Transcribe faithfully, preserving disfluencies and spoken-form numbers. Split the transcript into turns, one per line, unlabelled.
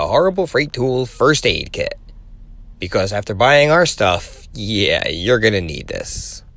Horrible Freight Tool First Aid Kit. Because after buying our stuff, yeah, you're gonna need this.